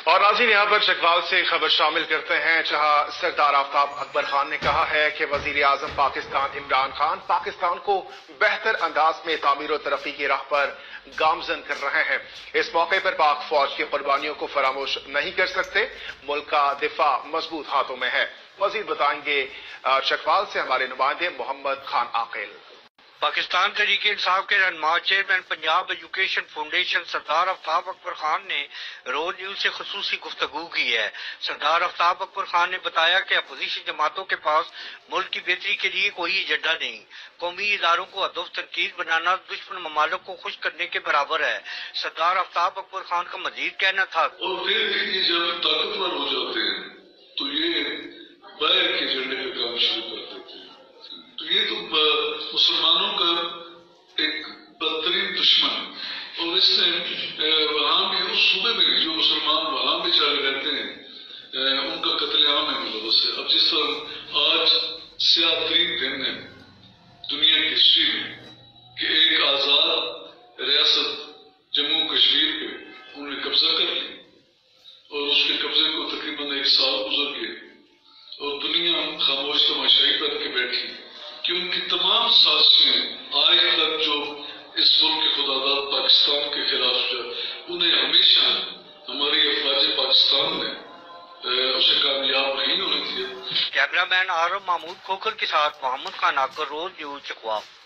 اور ناظرین یہاں پر چکوال سے خبر شامل کرتے ہیں، جہاں سردار آفتاب اکبر خان نے کہا ہے کہ وزیر اعظم پاکستان عمران خان پاکستان کو بہتر انداز میں تعمیر و ترقی کی راہ پر گامزن کر رہے ہیں۔ اس موقع پر پاک فوج کی قربانیوں کو فراموش نہیں کر سکتے، ملک کا دفاع مضبوط ہاتھوں میں ہے۔ مزید بتائیں گے چکوال سے ہمارے نمائندے محمد خان عاقل۔ پاکستان تحریک انصاف کے رہنما چیئرمین پنجاب ایجوکیشن فاؤنڈیشن سردار آفتاب اکبر خان نے روز نیوز سے خصوصی گفتگو کی ہے۔ سردار آفتاب اکبر خان نے بتایا کہ اپوزیشن جماعتوں کے پاس ملک کی بہتری کے لیے کوئی ایجنڈا نہیں، قومی اداروں کو ہدف تنقید بنانا دشمن ممالک کو خوش کرنے کے برابر ہے۔ سردار آفتاب اکبر خان کا مزید کہنا تھا، اور پھر بھی جب طاقتور ہو جاتے ہیں تو یہ باہر کے ایجنڈے کا کام شروع کر دیتے ہیں۔ تو یہ تو مسلمانوں کا ایک بدترین دشمن ہے، اور اس نے وہاں بھی اس صوبے میں جو مسلمان وہاں بھی چلے رہتے ہیں ان کا قتل عام ہے ملوث ہے۔ اب جس طرح آج سیاہ ترین دن ہے دنیا کی ہسٹری میں کہ ایک آزاد ریاست جموں کشمیر پہ انہوں نے قبضہ کر لی، اور اس کے قبضے کو تقریباً 1 سال گزر گئے، اور دنیا خاموش تماشائی کر کے بیٹھی کہ ان کی تمام سازشیں آج تک جو اس ملک کے خداداد پاکستان کے خلاف انہیں ہمیشہ ہماری افواج پاکستان نے اسے کامیاب نہیں ہونے دیا۔ کیمرہ مین آرم محمود کھوکھر کے ساتھ محمد خان عاقل، روز نیوز چکوال۔